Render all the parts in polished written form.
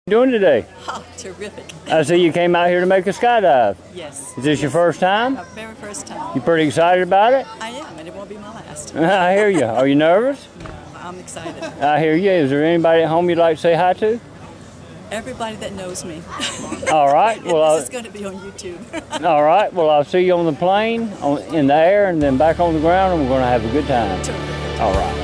Doing today? Oh, terrific. I see you came out here to make a skydive. Yes. Is this your first time? Our very first time. You pretty excited about it? I am, and it won't be my last. I hear you. Are you nervous? No, I'm excited. I hear you. Is there anybody at home you'd like to say hi to? Everybody that knows me. All right. Well, this is going to be on YouTube. all right. Well, I'll see you on the plane, in the air, and then back on the ground, and we're going to have a good time. Terrific. All right.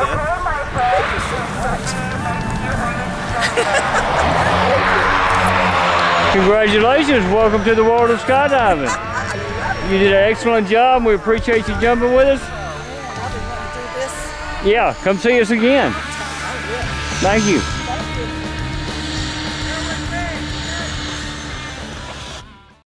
Congratulations, welcome to the world of skydiving. You did an excellent job. We appreciate you jumping with us. I've been wanting to do this. Yeah, come see us again. Thank you.